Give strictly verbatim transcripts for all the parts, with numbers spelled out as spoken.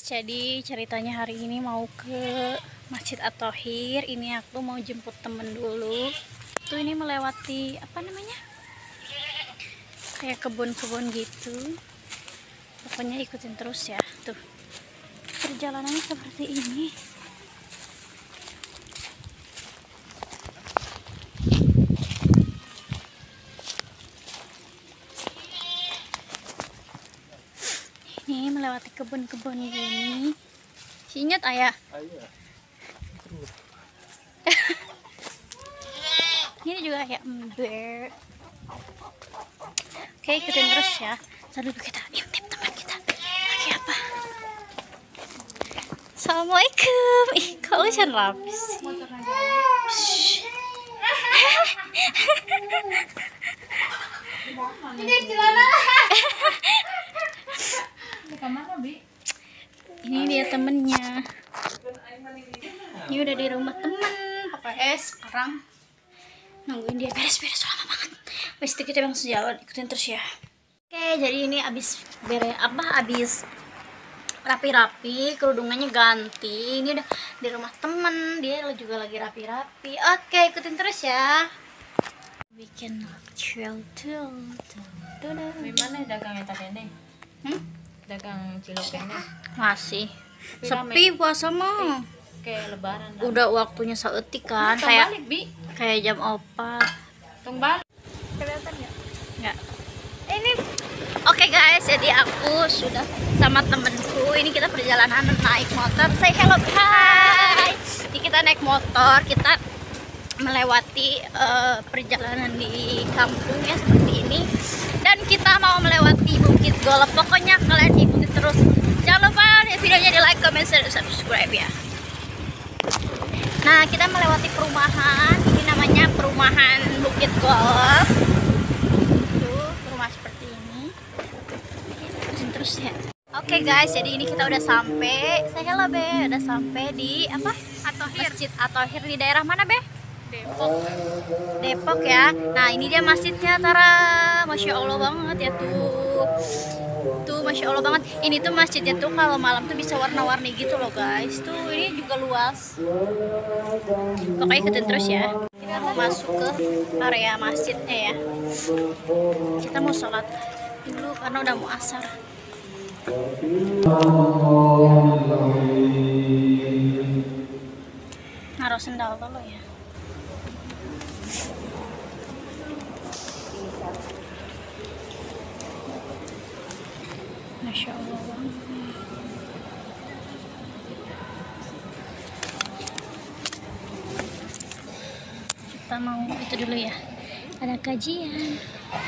Jadi ceritanya hari ini mau ke Masjid At-Thohir. Ini aku mau jemput temen dulu. Tuh ini melewati apa namanya? Kayak kebun-kebun gitu. Pokoknya ikutin terus ya. Tuh. Perjalanannya seperti ini. Ini melewati kebun-kebun gini. Si Ingat ayah. Ayah. Ini juga kayak ember. Oke, ikutin terus ya. Sambil kita intip teman kita. Lagi apa? Assalamualaikum. Ih, kok hujan lapis sih? Ini dia temennya. Ini udah di rumah temen. Pokoknya sekarang nungguin dia beres-beres lama banget. Habis itu kita langsung jalan, ikutin terus ya. Oke, jadi ini abis bere apa abis rapi-rapi, kerudungannya ganti. Ini udah di rumah temen, dia juga lagi rapi-rapi. Oke, ikutin terus ya. Bikin chill tuh. Gimana dagangnya tadi nih? Hmm? Dagang cilok ini Masih sepi puasa mah. kayak lebaran dah. Udah waktunya saeutik kan, Tong kayak balik, Bi. kayak jam opat. Tong balik. Kelihatan nggak? Nggak. Ini oke guys, jadi aku sudah sama temenku. Ini kita perjalanan naik motor. Say hello, hai. Ini kita naik motor, kita melewati uh, perjalanan di kampung ya seperti ini. Dan kita mau melewati Bukit Golok. Pokoknya kalian ikuti terus. Jangan lupa videonya di like, comment, share, dan subscribe ya. Nah, kita melewati perumahan. Ini namanya perumahan Bukit Golok. Tuh, rumah seperti ini. Ikutin terus ya. Oke guys, jadi ini kita udah sampai. Saya hello Be, udah sampai di apa? At-Thohir. Masjid At-Thohir di daerah mana Be? Depok. Depok ya. Nah, ini dia masjidnya, Tara. Masya Allah banget ya tuh. Tuh, Masya Allah banget. Ini tuh masjidnya tuh kalau malam tuh bisa warna-warni gitu loh guys. Tuh, ini juga luas. Pokoknya ikutin terus ya. Kita mau masuk ke area masjidnya ya. Kita mau sholat dulu karena udah mau asar. Naruh sendal dulu ya. Masya Allah banget. Kita mau itu dulu ya. Ada kajian.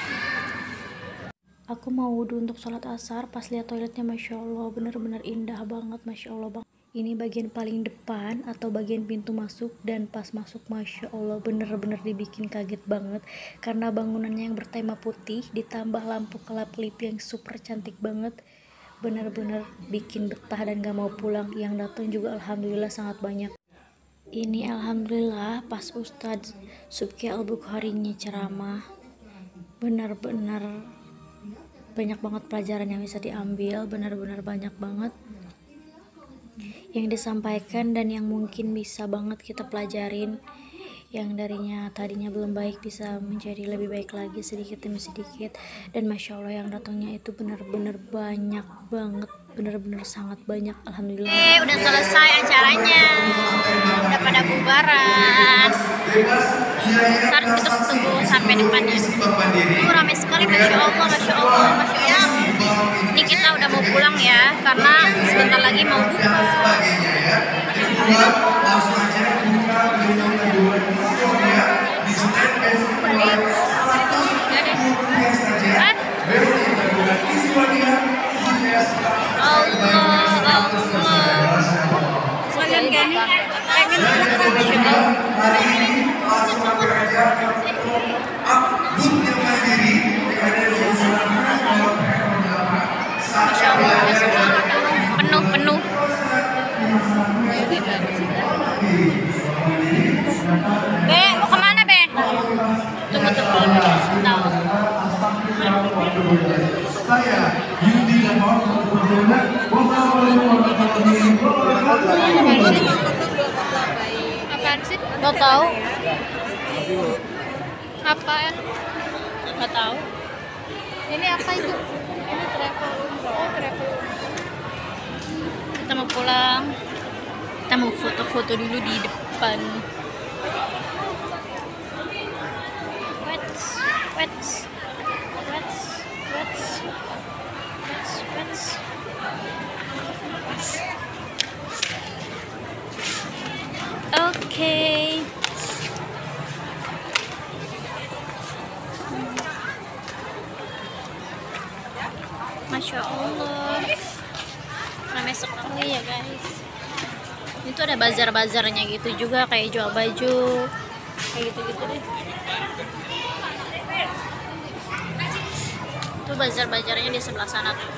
Aku mau wudhu untuk sholat asar. Pas lihat toiletnya, Masya Allah, bener-bener indah banget. Masya Allah banget. Ini bagian paling depan atau bagian pintu masuk, dan pas masuk Masya Allah bener-bener dibikin kaget banget karena bangunannya yang bertema putih ditambah lampu kelap-kelip yang super cantik banget. Bener-bener bikin betah dan gak mau pulang. Yang datang juga alhamdulillah sangat banyak. Ini alhamdulillah pas Ustadz Subki Al-Bukharinya ceramah, bener-bener banyak banget pelajaran yang bisa diambil. Bener-bener banyak banget yang disampaikan dan yang mungkin bisa banget kita pelajarin, yang darinya tadinya belum baik bisa menjadi lebih baik lagi sedikit demi sedikit. Dan Masya Allah yang datangnya itu benar-benar banyak banget, benar-benar sangat banyak. Alhamdulillah. Eh, udah selesai acaranya, udah pada bubaran. Ntar kita tunggu sampai depannya. Tuh ramai sekali, Masya Allah, Masya Allah, Masya Allah. Ini kita udah mau pulang ya, karena sebentar lagi mau buka. Langsung aja buka gedung kedua ya di stand besok balik atau sepuluh saja. Besok kita buka isi wadia Allah, Allah. Kalian gani pengen hari ini langsung aja booth yang mandiri ada di sana. Masya Allah, penuh-penuh. Be, mau kemana Be? Tunggu tunggu sebentar. Saya Yudi dan Wassalamualaikum warahmatullahi wabarakatuh. Lo tahu? Apa ya? Nggak tahu. Ini apa itu? Ini travel. Oh, travel. Kita mau pulang. Kita mau foto-foto dulu di depan. Wets, wets, wets, wets, wets, wets. Oke. Masya Allah, ramai sekali ya guys. Itu ada bazar-bazarnya gitu juga, kayak jual baju, kayak gitu-gitu deh. Itu bazar-bazarnya di sebelah sana tuh.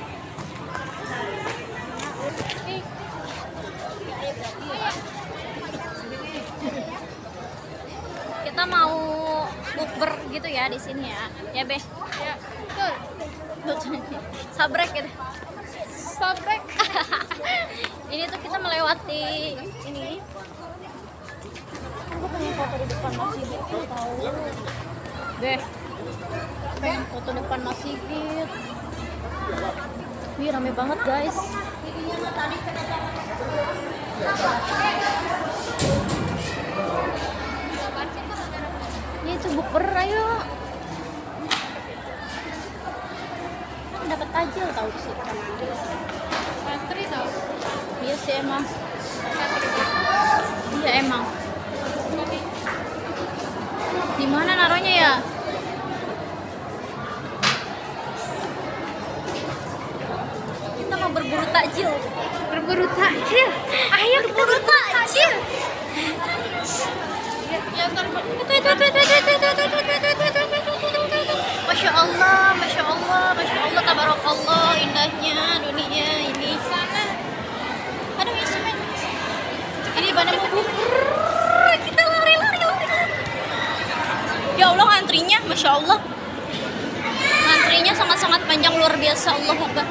Kita mau bukber gitu ya di sini ya, ya Beh. Ya, betul. Sabrek gitu. Sabrek. Ini tuh kita melewati ini. Aku pengen foto di depan masjid itu tahu. Deh. Pengen foto depan masjid. Wih, rame banget guys. Ya itu bukber, ayo. Dapat tajil tahu sih. Antri tau. Iya sih emang. Iya emang. Di mana naruhnya ya? Kita mau berburu takjil. Berburu takjil. Ayo berburu takjil. Ya, ntar Masya Allah, Masya Allah, Masya Allah, tabarakallah, indahnya dunia ini. sana. Aduh, ya semen. Ini pada mau bubur. Kita lari, lari, lari, lari. Ya Allah, antrinya, Masya Allah. Antrinya sangat-sangat panjang, luar biasa. Allah Akbar.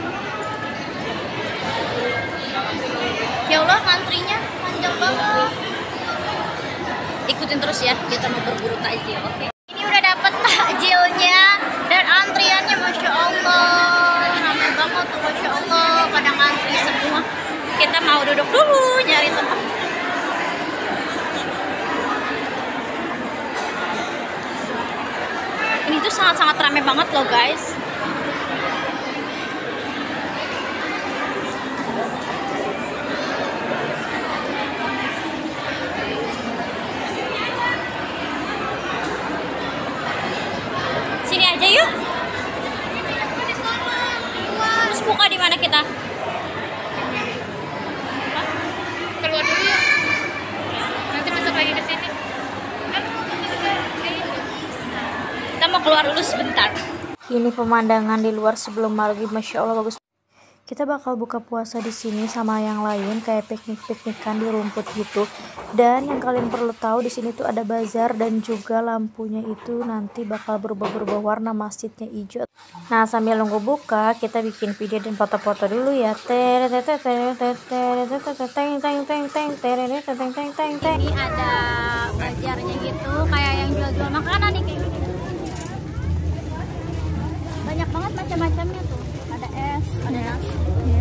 Ya Allah, antrinya panjang banget. Ikutin terus ya, kita mau berburu takjil, oke? Ini udah dapet takjilnya dan antriannya, Masya Allah, ramai banget tuh, Masya Allah. Pada ngantri semua. Kita mau duduk dulu nyari tempat. Ini tuh sangat-sangat ramai banget loh guys. Sini aja yuk. Terus buka di mana kita? Keluar dulu ya. Nanti masuk lagi ke sini. Kita mau keluar dulu sebentar. Ini pemandangan di luar sebelum maghrib, Masya Allah bagus. Kita bakal buka puasa di sini sama yang lain kayak piknik-piknikan di rumput gitu. Dan yang kalian perlu tahu di sini tuh ada bazar dan juga lampunya itu nanti bakal berubah-berubah warna, masjidnya hijau. Nah, sambil nunggu buka, kita bikin video dan foto-foto dulu ya. Ini ada bazarnya gitu, kayak yang jual-jual makanan nih kayak gini. Banyak banget macam-macamnya tuh. Ada es, ada nasi. Ya.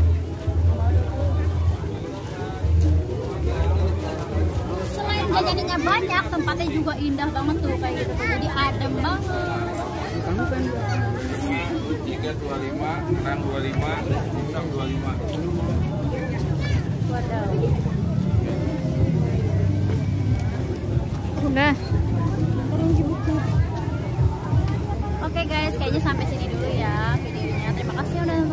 Selain jajanannya banyak, tempatnya juga indah banget tuh kayak gitu. Jadi adem banget. tiga dua lima, enam dua lima, enam dua lima. Waduh. Udah. Oke guys, kayaknya sampai sini dulu ya videonya. Terima kasih udah